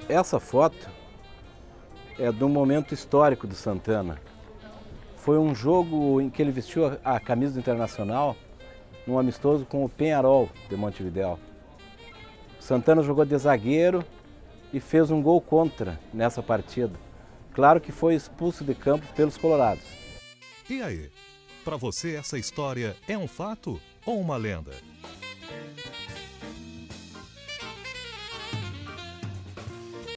Essa foto é de um momento histórico do Santana. Foi um jogo em que ele vestiu a camisa do Internacional, num amistoso com o Peñarol de Montevidéu. Santana jogou de zagueiro e fez um gol contra nessa partida. Claro que foi expulso de campo pelos colorados. E aí, para você essa história é um fato ou uma lenda?